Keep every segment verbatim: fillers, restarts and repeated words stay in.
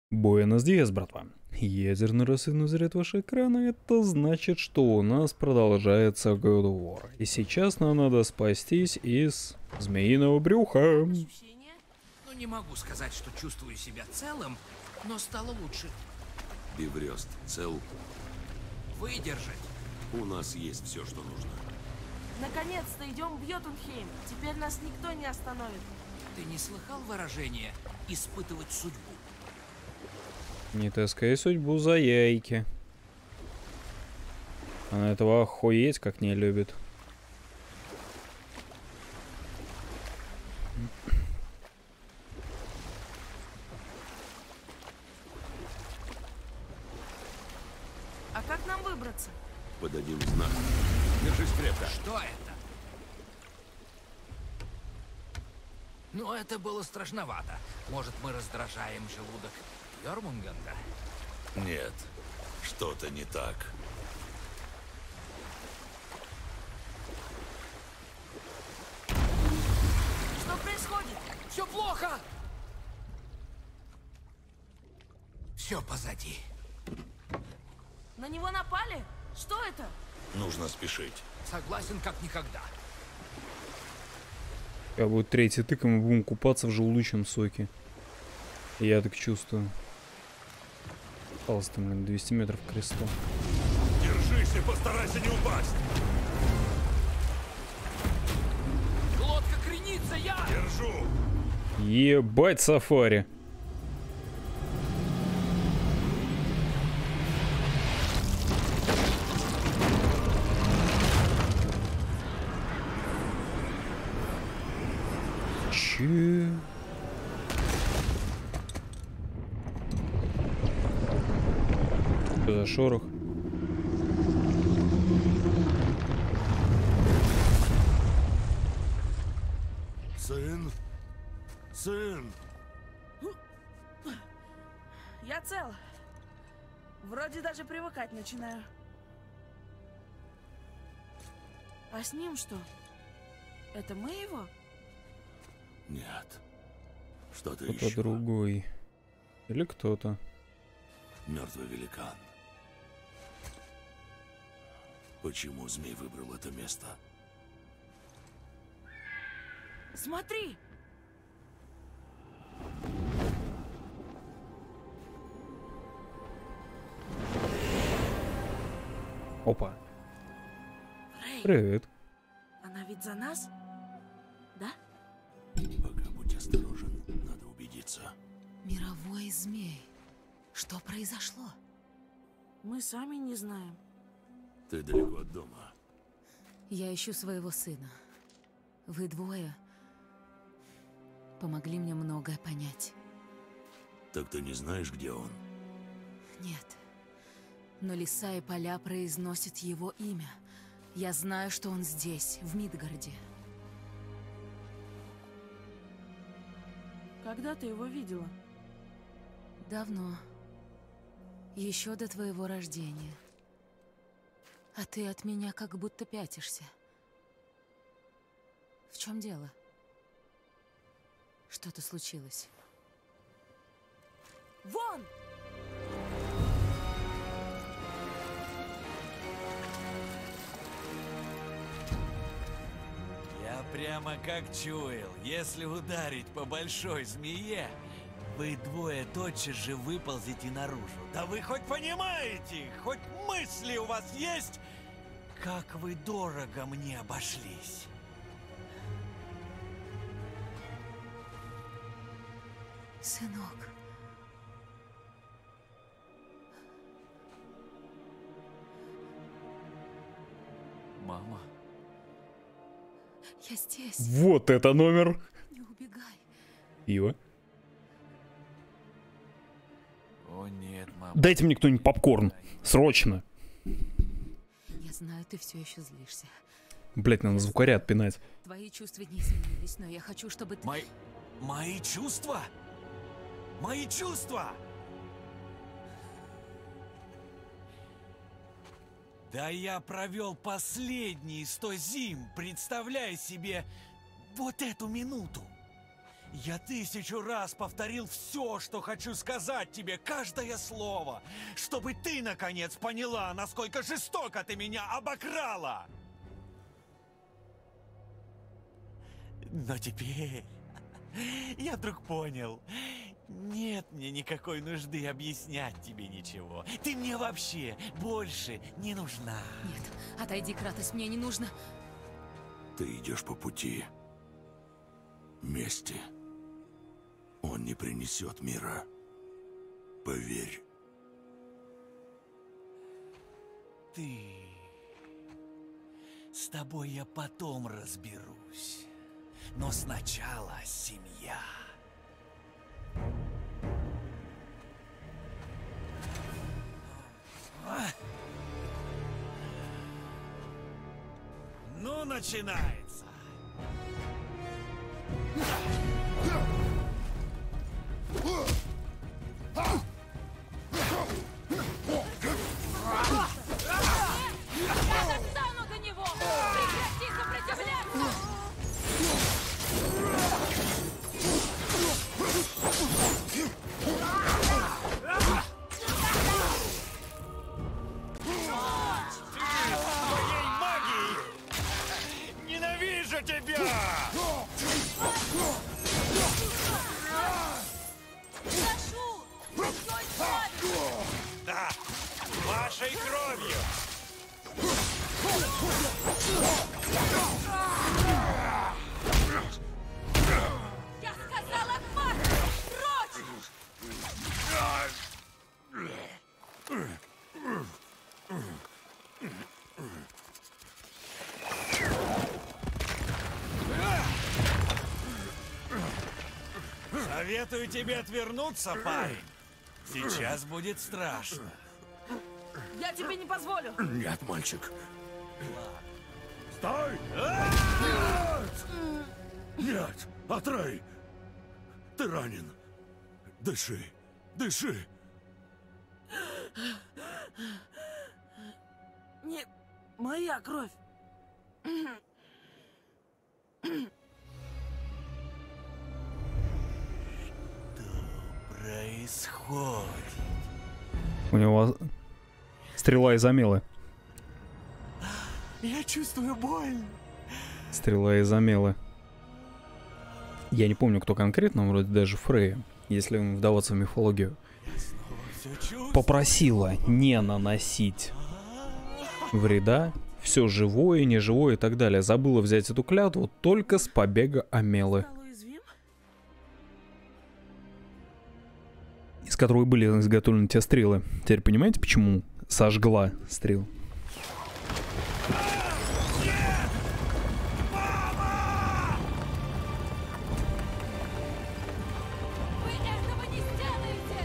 Буэнос диас, братва. Ядерный рассвет зрит ваши экраны, это значит, что у нас продолжается God of War. И сейчас нам надо спастись из змеиного брюха. Ощущение? Ну, не могу сказать, что чувствую себя целым, но стало лучше. Биврёст цел. Выдержать. У нас есть все, что нужно. Наконец-то идем в Йотунхейм. Теперь нас никто не остановит. Ты не слыхал выражение «испытывать судьбу»? Не таскай судьбу за яйки. Она этого охуеть как не любит. А как нам выбраться? Подадим знак. Держись крепко. Что это? Ну, это было страшновато. Может, мы раздражаем желудок Йормунганда? Нет, что-то не так. Что происходит? Все плохо! Все позади. На него напали? Что это? Нужно спешить. Согласен, как никогда. Когда будет третий тык, и мы будем купаться в желудочном соке. Я так чувствую. Осталось там двести метров к кресту. Держись и постарайся не упасть. Лодка кренится, я! Держу. Ебать сафари. Че? Что за шорох? Сын? Сын? Я цел. Вроде даже привыкать начинаю. А с ним что? Это мы его? Нет. Что-то Кто-то еще. другой. Или кто-то. Мертвый великан. Почему змей выбрал это место? Смотри! Опа. Фрей, Привет. она ведь за нас? Да? Пока будь осторожен, надо убедиться. Мировой змей. Что произошло? Мы сами не знаем. Ты далеко от дома. Я ищу своего сына. Вы двое помогли мне многое понять. Так ты не знаешь, где он? Нет. Но леса и поля произносят его имя. Я знаю, что он здесь, в Мидгарде. Когда ты его видела? Давно. Еще до твоего рождения. А ты от меня как будто пятишься. В чем дело? Что-то случилось. Вон! Я прямо как чуял, если ударить по большой змее, вы двое тотчас же выползете наружу. Да вы хоть понимаете, хоть мысли у вас есть, как вы дорого мне обошлись. Сынок. Мама. Я здесь. Вот это номер. Не убегай. Пиво. О нет, мама. Дайте мне кто-нибудь попкорн. Срочно. Я знаю, ты все еще злишься. Блять, надо звукаря отпинать. Твои чувства не изменились, но я хочу, чтобы ты... Мои... Мои чувства? Мои чувства! Да я провел последние сто зим, представляя себе вот эту минуту. Я тысячу раз повторил все, что хочу сказать тебе, каждое слово, чтобы ты, наконец, поняла, насколько жестоко ты меня обокрала. Но теперь я вдруг понял, нет мне никакой нужды объяснять тебе ничего. Ты мне вообще больше не нужна. Нет, отойди, Кратос, мне не нужно. Ты идешь по пути мести. Он не принесет мира. Поверь. Ты... С тобой я потом разберусь. Но сначала семья. Ну, начинается. Я достану до него! Прекрати сопротивляться! Твоей магией! Ненавижу тебя! Прошу! Стой, славе! Да, вашей кровью! Я сказала, хватит! Прочь! Советую тебе отвернуться, парень. Сейчас будет страшно. Я тебе не позволю. Нет, мальчик. Стой! Нет! Нет! Атрей! Ты ранен. Дыши. Дыши. Не моя кровь. Происходит. У него стрела из Амелы. Я чувствую боль. Стрела из Амелы. Я не помню, кто конкретно, вроде даже Фрея, если вдаваться в мифологию. Все чувствую. Попросила не наносить вреда, все живое, неживое и так далее. Забыла взять эту клятву только с побега Амелы, Стал уязвим? из которой были изготовлены те стрелы. Теперь понимаете, почему сожгла стрел? Вы этого не сделаете!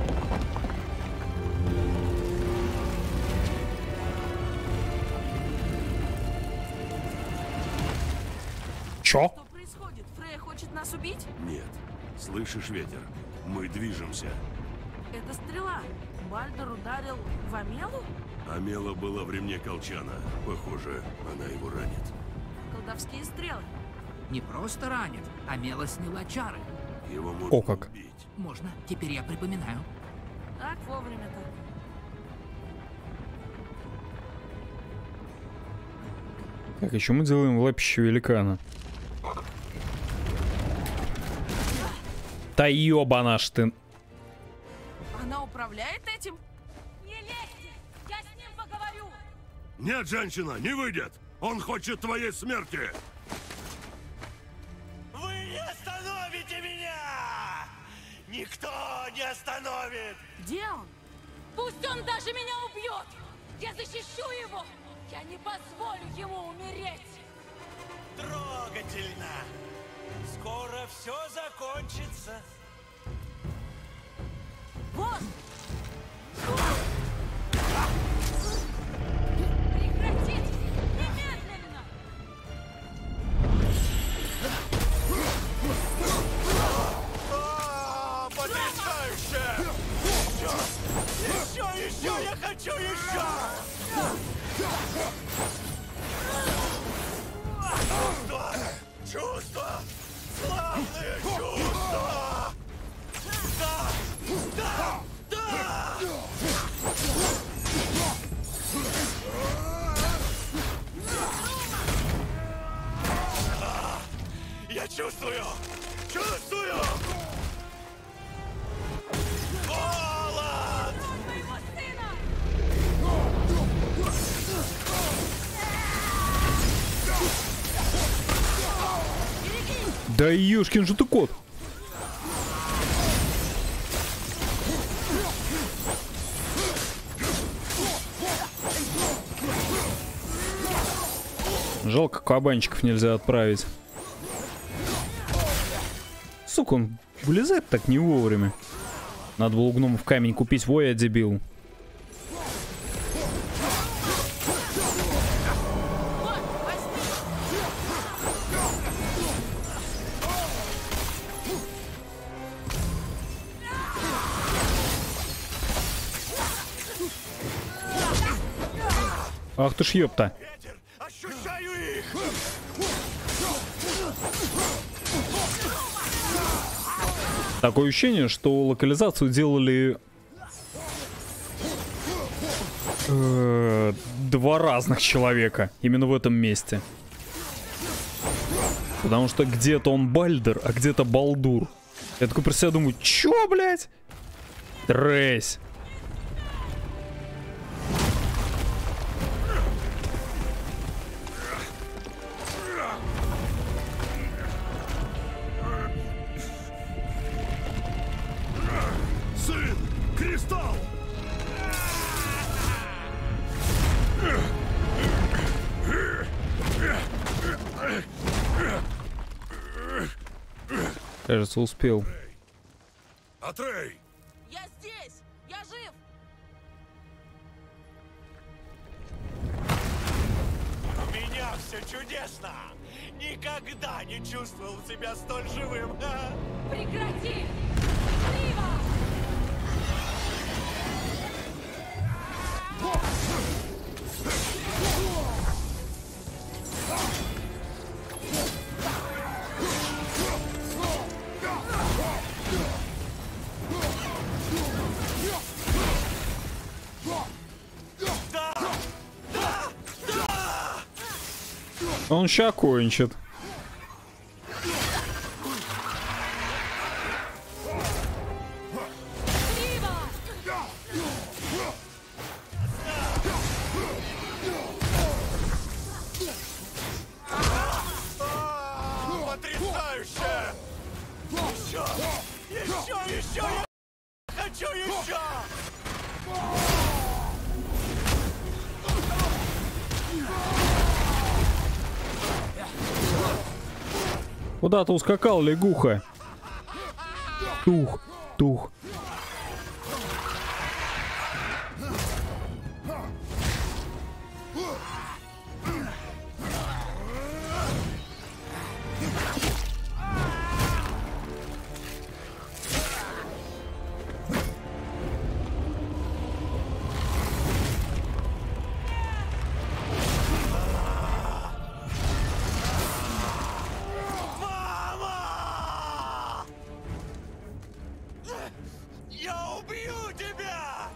Чё? Что происходит? Фрея хочет нас убить? Нет. Слышишь ветер? Мы движемся. Это стрела. Бальдер ударил в Амелу? Амела была в ремне колчана. Похоже, она его ранит. Колдовские стрелы. Не просто ранит, а Мела сняла чары. Его можно О, как. убить. Можно, теперь я припоминаю. Так вовремя-то. Как еще мы делаем в лапище великана? Да ёбана ж ты. Она управляет этим? Не лезьте! Я с ним поговорю! Нет, женщина, не выйдет! Он хочет твоей смерти! Вы не остановите меня! Никто не остановит! Где он? Пусть он даже меня убьет! Я защищу его! Я не позволю ему умереть! Трогательно! Скоро все закончится. Вот! Прекратите! Немедленно! А, потрясающе! Еще, еще, я хочу еще! Чувства! Чувства! Славные чувства! Да ёшкин же ты кот. Жалко, кабанчиков нельзя отправить. Сука, он вылезает так не вовремя. Надо было у гномов камень купить, во я дебил. Ах ты ж ёпта. Ощущаю их! Такое ощущение, что локализацию делали э, два разных человека именно в этом месте. Потому что где-то он Бальдер, а где-то Балдур. Я такой про себя думаю, чё, блядь? Тресь. Сын! Кристалл! Кажется, успел. Атрей! Я здесь! Я жив! У меня все чудесно! Никогда не чувствовал себя столь живым! Прекрати! Живо! Он ща кончит. Потрясающе! Еще! Еще! Еще! Я хочу еще! Куда ты ускакал, лягуха? Тух, тух. Мама! Я убью тебя!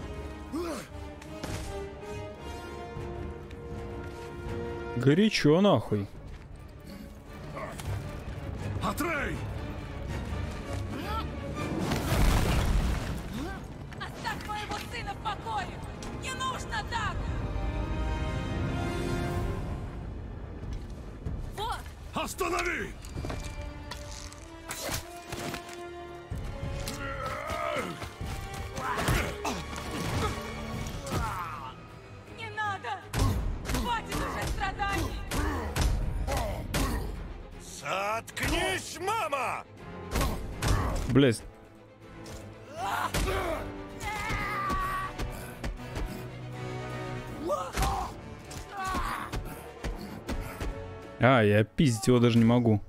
Горячо нахуй. Атрей! Оставь моего сына в покое! Не нужно так! Вот! Останови! Не надо! Хватит уже страданий! Заткнись, мама! Блять. А, я пиздить его даже не могу.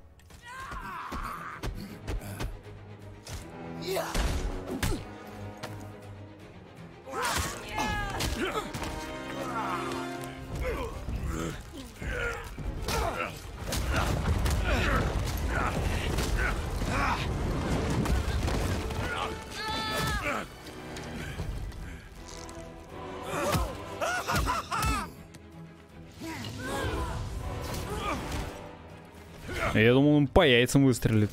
Я думал, он по яйцам выстрелит.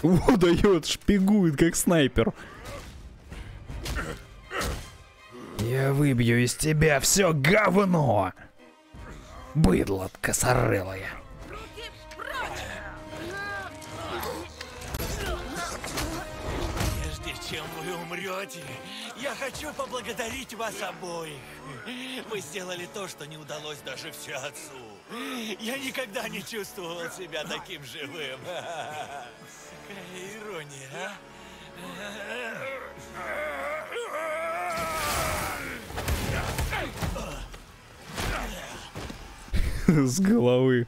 Вот дает, шпигует, как снайпер. Я выбью из тебя все говно! Быдло косорылое. Прежде чем вы умрете, я хочу поблагодарить вас обоих. Вы сделали то, что не удалось даже всеотцу. Я никогда не чувствовал себя таким живым. Какая ирония, а? С головы.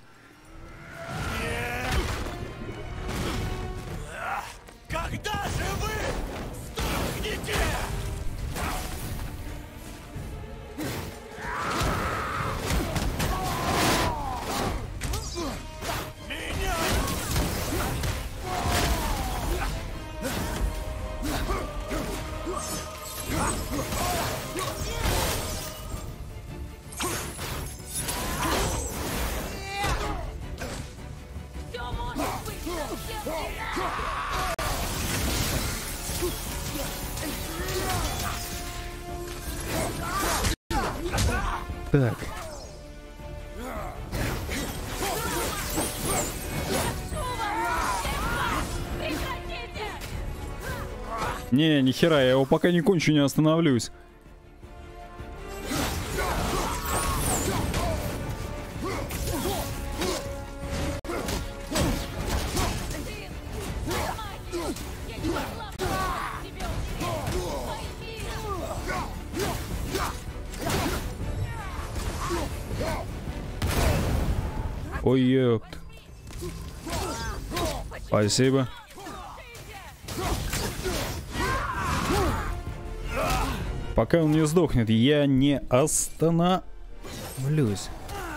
Когда же вы сдохнете? Меня! Так. Не, нихера, я его пока не кончу, не остановлюсь. Ой, ёпт. Спасибо. Пока он не сдохнет, я не остановлюсь.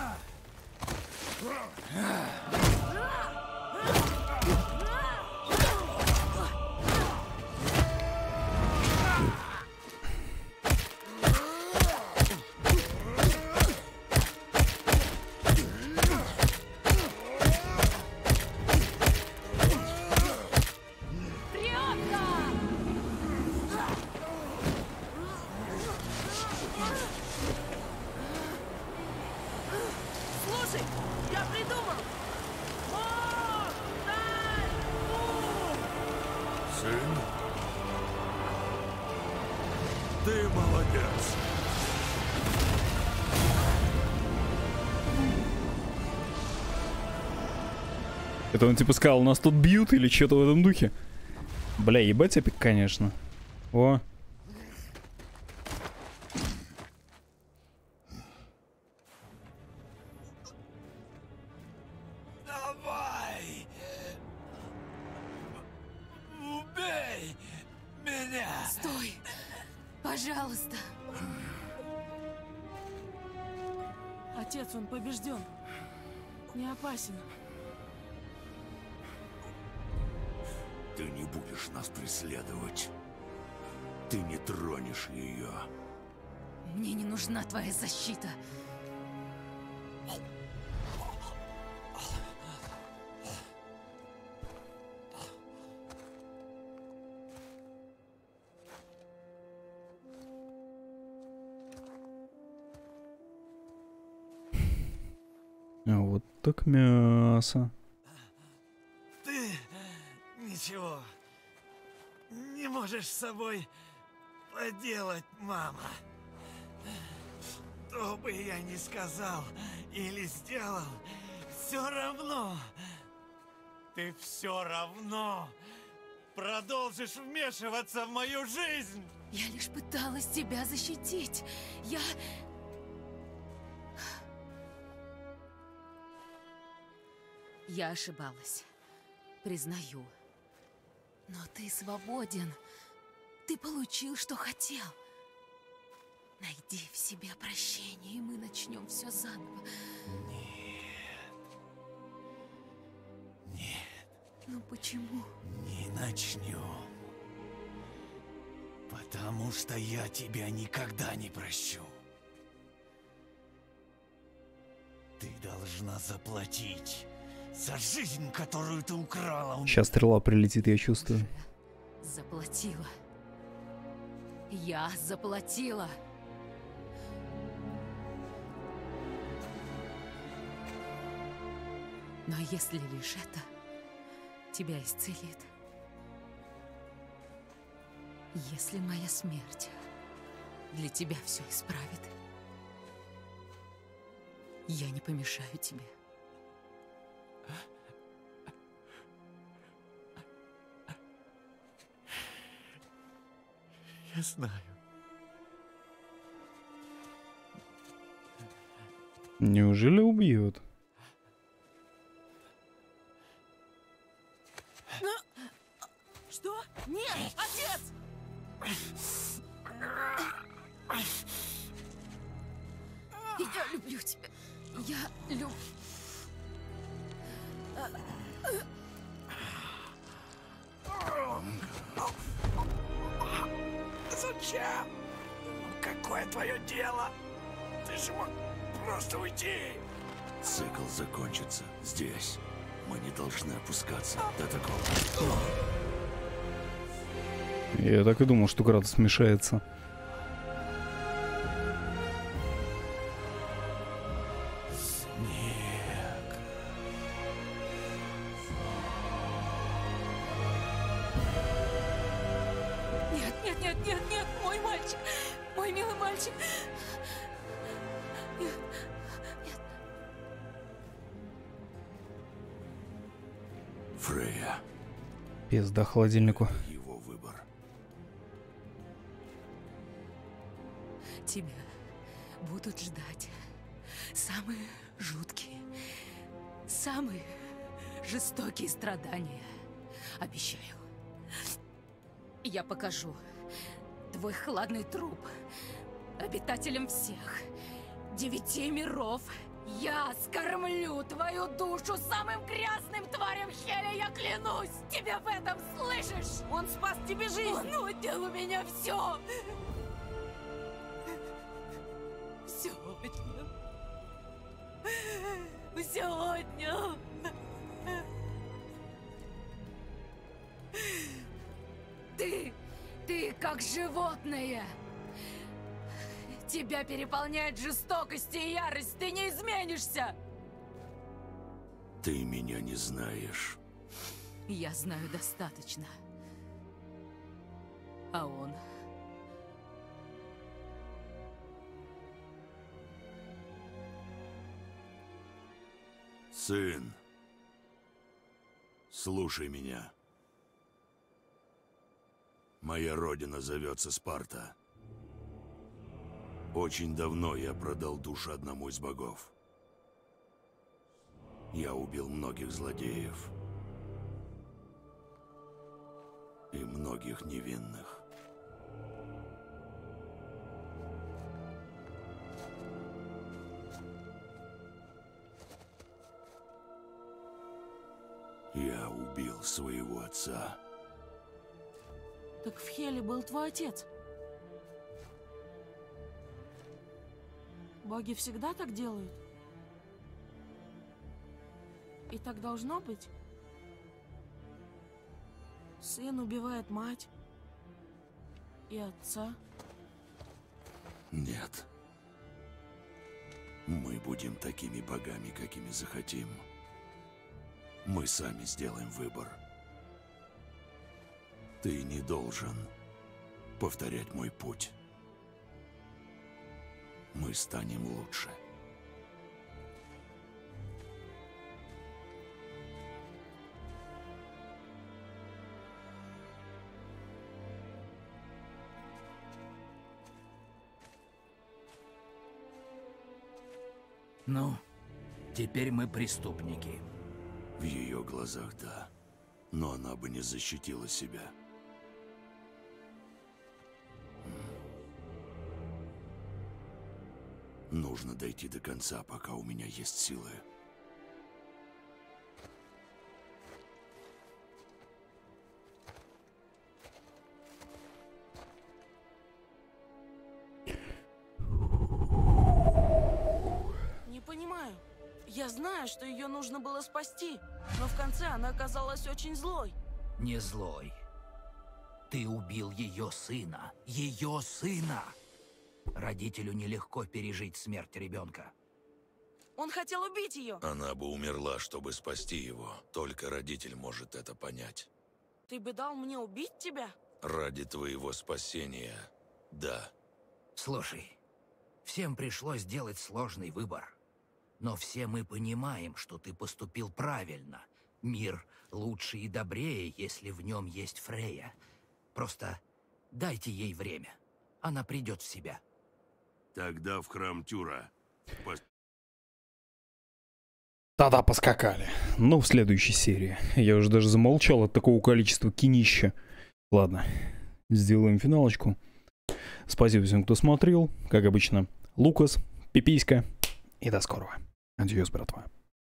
Слушай, я придумал! О, дай, Сын? Ты молодец. Это он типа сказал, нас тут бьют или что-то в этом духе? Бля, ебать эпик, конечно. О. Давай! Убей меня! Стой! Пожалуйста! Отец, он побежден. Не опасен. Ты не будешь нас преследовать. Ты не тронешь ее. Мне не нужна твоя защита. А вот так мясо. Ты ничего не можешь с собой поделать, мама. Что бы я ни сказал или сделал, все равно, ты все равно продолжишь вмешиваться в мою жизнь. Я лишь пыталась тебя защитить. Я... Я ошибалась. Признаю. Но ты свободен. Ты получил, что хотел. Найди в себе прощение, и мы начнем все заново. Нет. Нет. Ну почему? Не начнем. Потому что я тебя никогда не прощу. Ты должна заплатить За жизнь, которую ты украла у меня. Сейчас стрела прилетит, я чувствую. Заплатила. Я заплатила. Но если лишь это тебя исцелит, если моя смерть для тебя все исправит, я не помешаю тебе. Я знаю. Неужели убьет? Что? Нет, отец! Я люблю тебя. Я люблю. Зачем? Какое твое дело? Ты же мог просто уйти. Цикл закончится здесь. Мы не должны опускаться до такого. Я так и думал, что Кратос смешается. Снег. Нет, нет, нет, нет, нет, мой мальчик, мой милый мальчик. Нет, нет. Фрейя, Пизда холодильнику. его выбор. Тебя будут ждать самые жуткие, самые жестокие страдания. Обещаю. Я покажу твой хладный труп обитателям всех девяти миров. Я скормлю твою душу самым грязным тварям Хеля, я клянусь! Тебя в этом слышишь? Он спас тебе жизнь! Он отнял у меня все! Все отнял. Все отнял. Ты, ты как животное. Тебя переполняет жестокость и ярость. Ты не изменишься. Ты меня не знаешь. Я знаю достаточно. А он... Сын, слушай меня. Моя родина зовется Спарта. Очень давно я продал душу одному из богов. Я убил многих злодеев. И многих невинных. Я убил своего отца. Так в Хеле был твой отец. Боги всегда так делают? И так должно быть? Сын убивает мать и отца. Нет. Мы будем такими богами, какими захотим. Мы сами сделаем выбор. Ты не должен повторять мой путь. Мы станем лучше. Ну, теперь мы преступники. В ее глазах, да. Но она бы не защитила себя. Нужно дойти до конца, пока у меня есть силы. Не понимаю. Я знаю, что ее нужно было спасти, но в конце она оказалась очень злой. Не злой. Ты убил ее сына. Ее сына! Родителю нелегко пережить смерть ребенка. Он хотел убить ее. Она бы умерла, чтобы спасти его. Только родитель может это понять. Ты бы дал мне убить тебя? Ради твоего спасения, да. Слушай, всем пришлось сделать сложный выбор. Но все мы понимаем, что ты поступил правильно. Мир лучше и добрее, если в нем есть Фрейя. Просто дайте ей время. Она придет в себя. Тогда в храм Тюра. Пос- Тогда поскакали. Ну, в следующей серии. Я уже даже замолчал от такого количества кинища. Ладно, сделаем финалочку. Спасибо всем, кто смотрел. Как обычно, Лукас, Пиписька. И до скорого. Адьос, братва.